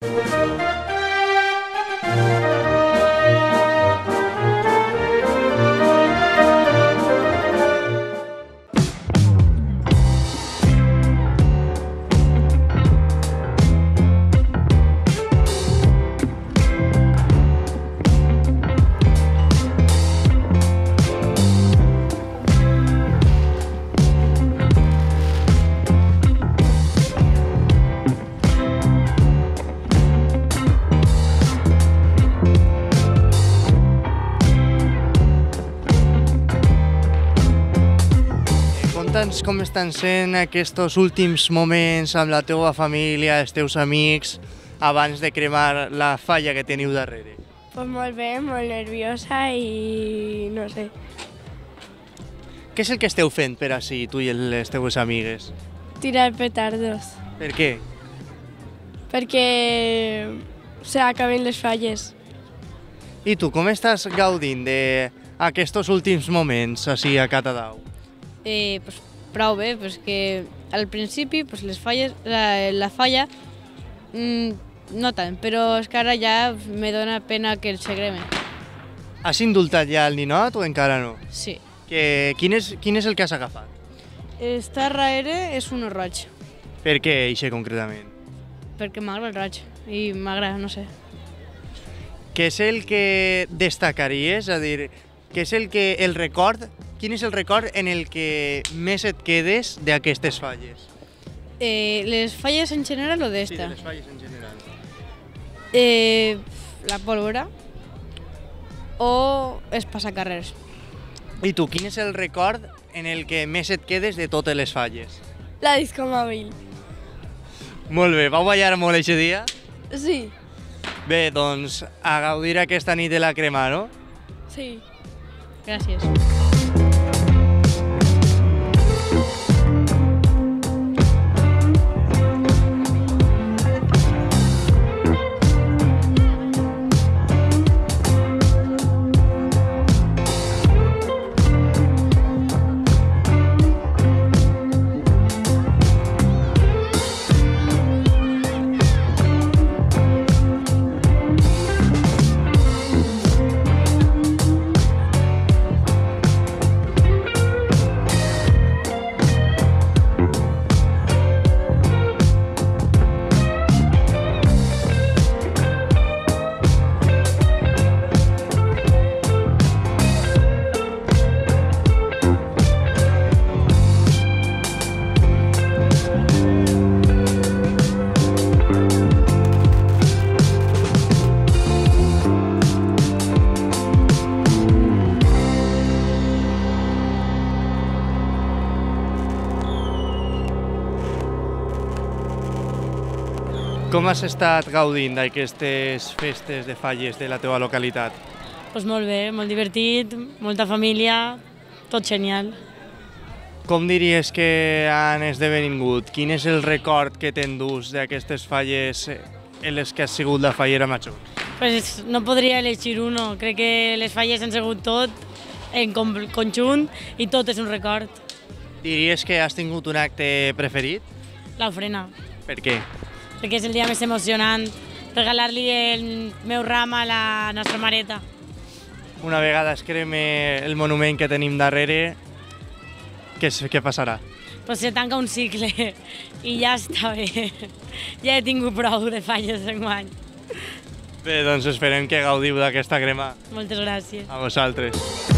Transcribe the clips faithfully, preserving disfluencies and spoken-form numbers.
Conta'ns com estan sent aquests últims moments amb la teva família, els teus amics, abans de cremar la falla que teniu darrere. Pues molt bé, molt nerviosa i no sé. Què és el que esteu fent per així, tu i les teves amigues? Tirar petardos, Per què? perquè s'acaben les falles. I tu, com estàs gaudint d'aquests últims moments així a Catadau? Eh, pues, prou bé, pues que al principi pues, les falles, la, la falla mmm, no tant, però és que ara ja me dona pena que se creme. Has indultat ja el ninot o encara no? Sí. Que, quin, és, quin és el que has agafat? Està darrere és un roig, Per què eixe concretament? perquè m'agrada el roig i m'agrada, no sé. Què és el que destacaries? És a dir, què és el que el record, quin és el record en el que més et quedes d'aquestes falles? Eh, les falles en general o Sí, d'esta? de les falles en general. Eh, la pólvora o els passacarrers. I tu, quin és el record en el que més et quedes de totes les falles? La disco mòbil. Molt bé, vau ballar molt aquest dia? Sí, Bé, doncs a gaudir aquesta nit de la crema, no? sí. Gràcies. Com has estat gaudint d'aquestes festes de falles de la teva localitat? Pues molt bé, molt divertit, molta família, tot genial. Com diries que han esdevingut? Quin és el record que t'endús d'aquestes falles en les que has sigut la fallera major? Pues no podria elegir uno, crec que les falles han sigut tot en conjunt i tot és un record. Diries que has tingut un acte preferit? L'ofrena, Per què? perquè és el dia més emocionant, regalar-li el meu ram a la nostra mareta. Una vegada es creme el monument que tenim darrere, què, què passarà? Pues se tanca un cicle i ja està bé. Ja he tingut prou de falles d'enguany. Bé, doncs esperem que gaudiu d'aquesta crema. Moltes gràcies. A vosaltres.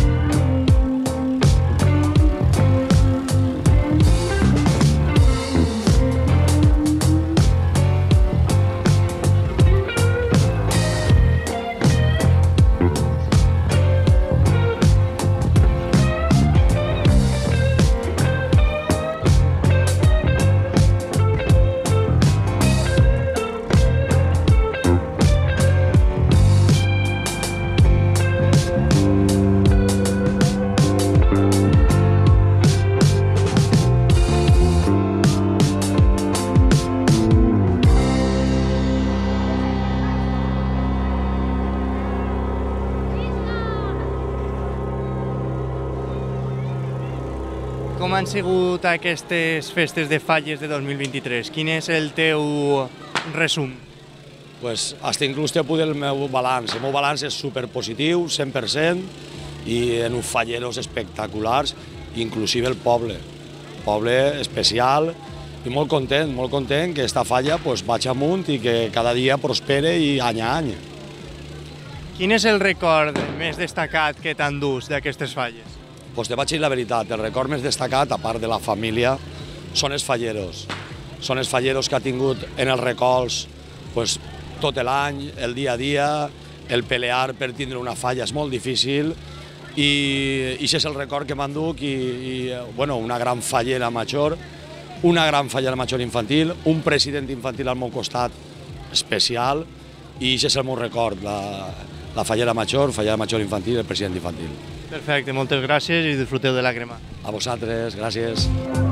Com han sigut aquestes festes de falles de dos mil vint-i-tres? Quin és el teu resum? pues, hasta inclús te puc dir el meu balanç. El meu balanç és superpositiu, cent per cent, i en uns falleros espectaculars, inclusive el poble. Poble especial i molt content, molt content que esta falla pues, vagi amunt i que cada dia prospere i any a any. Quin és el record més destacat que t'endús d'aquestes falles? Pues te vaig dir la veritat, el record més destacat, a part de la família, són els falleros. Són els falleros que ha tingut en els recolls pues, tot l'any, el dia a dia, el pelear per tindre una falla és molt difícil i això és el record que m'enduc i, i bueno, una gran fallera major, una gran fallera major infantil, un president infantil al meu costat especial i això és el meu record, la, la fallera major, fallera major infantil, el president infantil. Perfecte, moltes gràcies i disfruteu de la crema. A vosaltres, gràcies.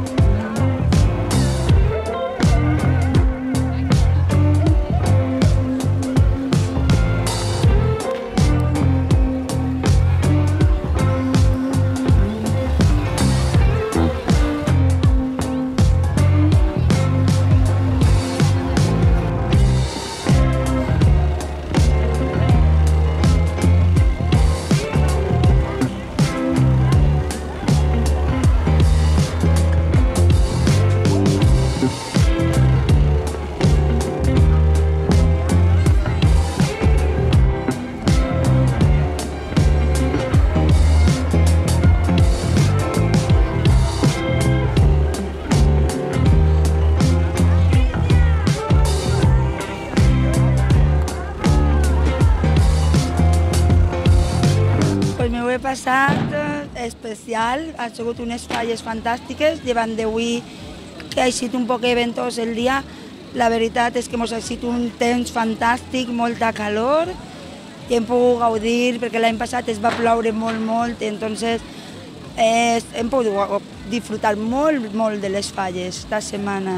He passat especial, ha sigut unes falles fantàstiques, llevant d'avui que ha sigut un poc ventós el dia. La veritat és que ens ha sigut un temps fantàstic, molta calor, i hem pogut gaudir, perquè l'any passat es va ploure molt, molt, i entonces eh, hem pogut disfrutar molt, molt de les falles esta setmana.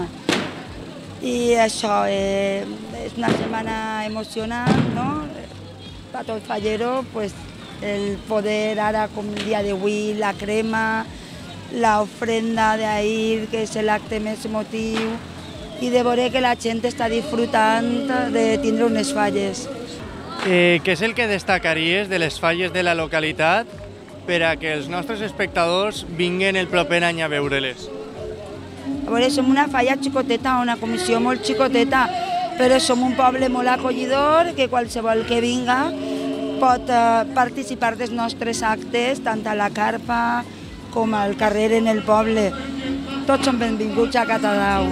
I això, eh, és una setmana emocionant, no? Per tot fallero, pues, el poder ara, com el dia d'avui, la crema, la ofrenda d'ahir, que és l'acte més emotiu, i de veure que la gent està disfrutant de tindre unes falles. Eh, què és el que destacaries de les falles de la localitat per a que els nostres espectadors vinguin el proper any a veure-les? A veure, som una falla xicoteta, una comissió molt xicoteta, però som un poble molt acollidor, que qualsevol que vinga pot participar dels nostres actes, tant a la carpa com al carrer en el poble. Tots són benvinguts a Catadau.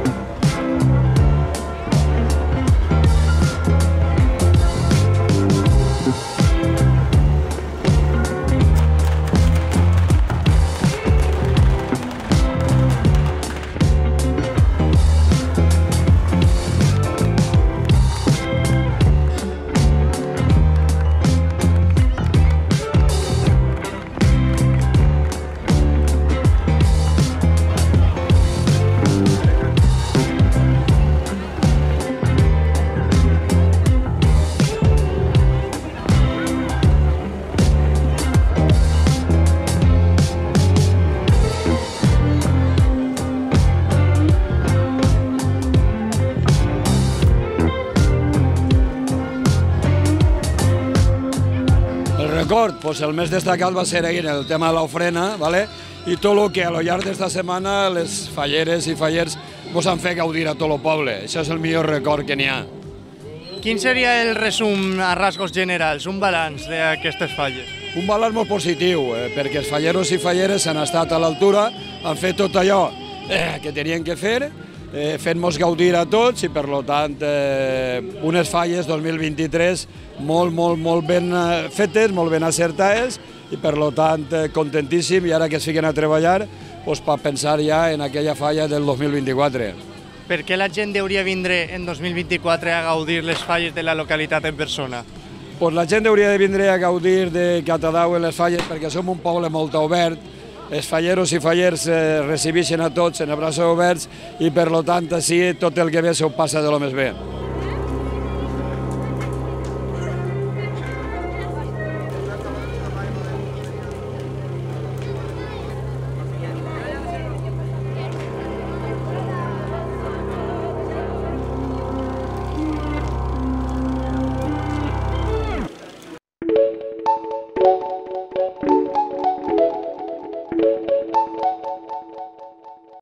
Record, pues el més destacat va ser ahir el tema de l'ofrena, ¿vale? I tot el que a lo llarg d'esta setmana les falleres i fallers ens han fet gaudir a tot el poble. Això és el millor record que n'hi ha. Quin seria el resum a rasgos generals, un balanç d'aquestes falles? Un balanç molt positiu, eh, perquè els falleros i falleres han estat a l'altura, han fet tot allò eh, que tenien que fer, eh, fent-nos gaudir a tots i, per tant, eh, unes falles dos mil vint-i-tres molt, molt, molt ben fetes, molt ben acertades i, per tant, eh, contentíssim i ara que es fiquen a treballar pues, per pensar ja en aquella falla del dos mil vint-i-quatre. Per què la gent hauria vindre en dos mil vint-i-quatre a gaudir les falles de la localitat en persona? Pues la gent hauria de vindre a gaudir de Catadau en les falles perquè som un poble molt obert, els falleros i fallers eh, recibeixen a tots en els braços oberts i per tant així tot el que ve s'ho passa de lo més bé.